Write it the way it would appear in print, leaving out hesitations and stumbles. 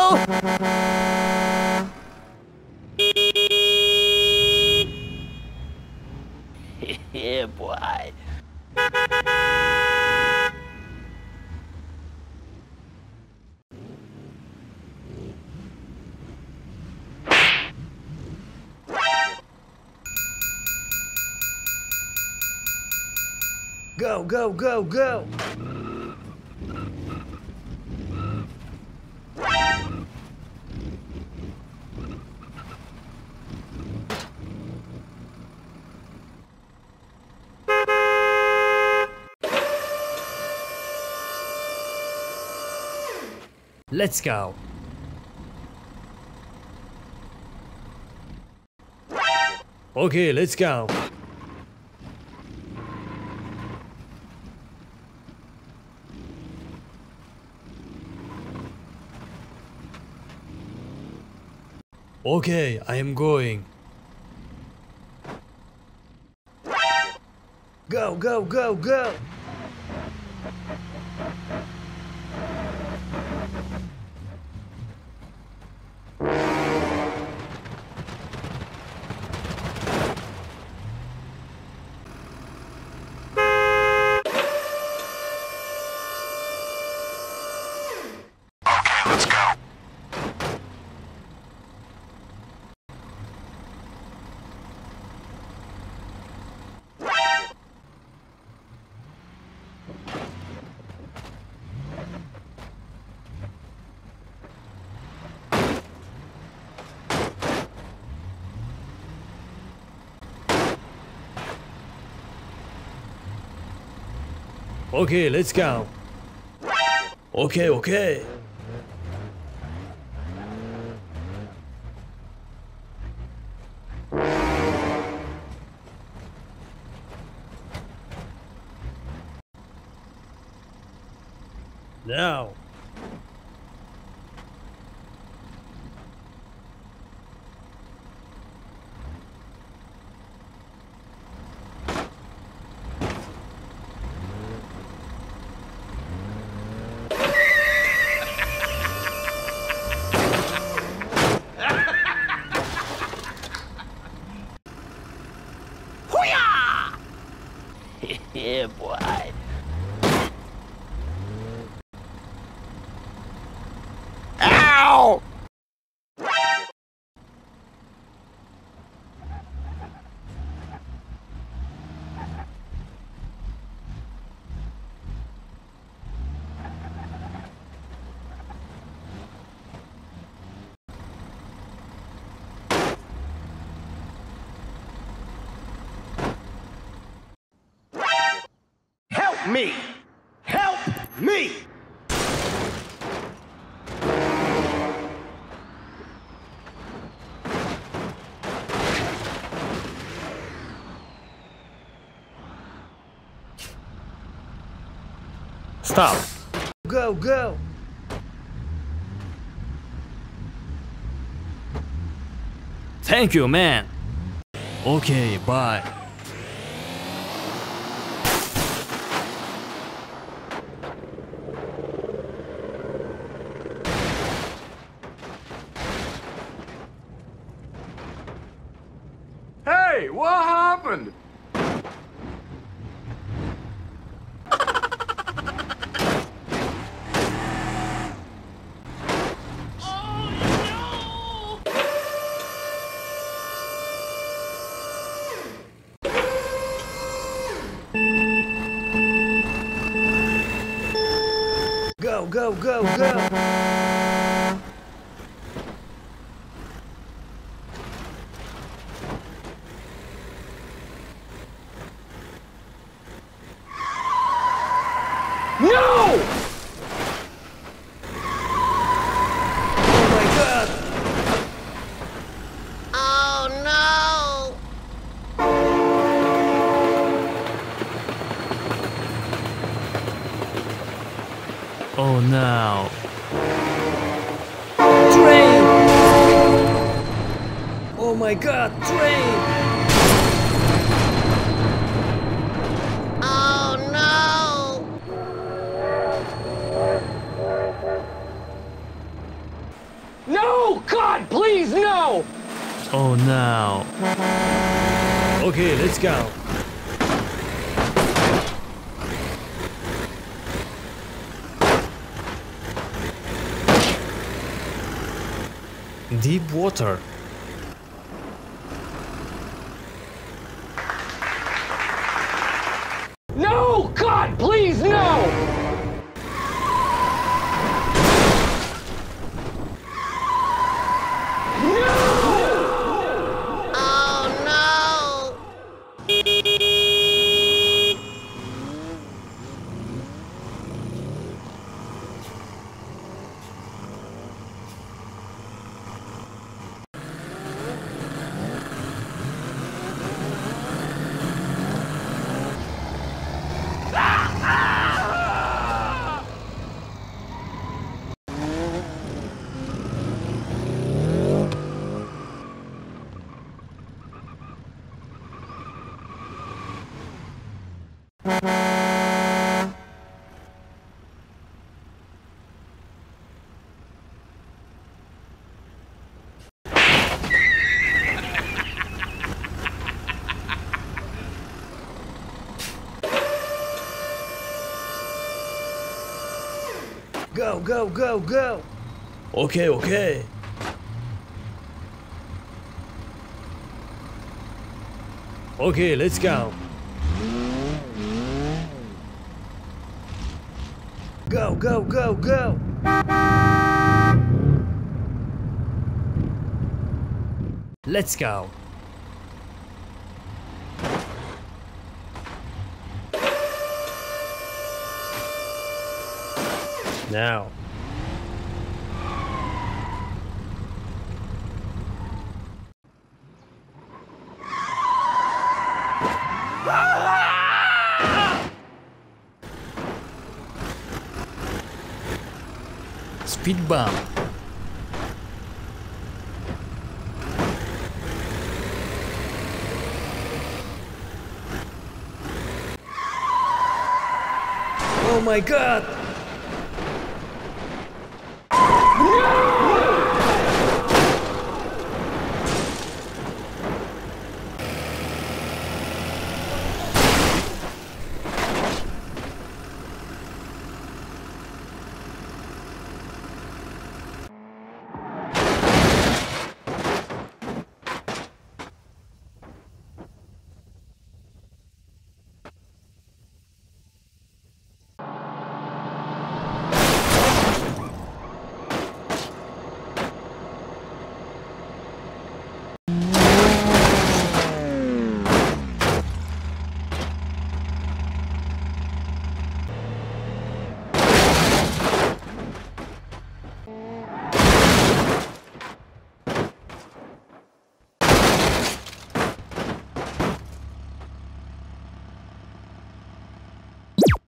Yeah, boy. Go, go, go, go! Let's go! Okay, let's go! Okay, I am going. Go, go, go, go! Okay, let's go. Okay, okay. Now. Yeah, boy. Ow! Help me! Help me! Stop. Go, go! Thank you, man. Okay, bye. Hey, what happened? Go, go, go, go! No! Oh my god! Oh no! Oh no. Train! Oh my god, train! Oh no! Oh no. Okay, let's go. Deep water. No! God, please, no! Oh no! Go, go, go, go. Okay, okay. Okay, let's go. Go, go, go, go. Let's go. Now. Speed bump. Oh my god. No!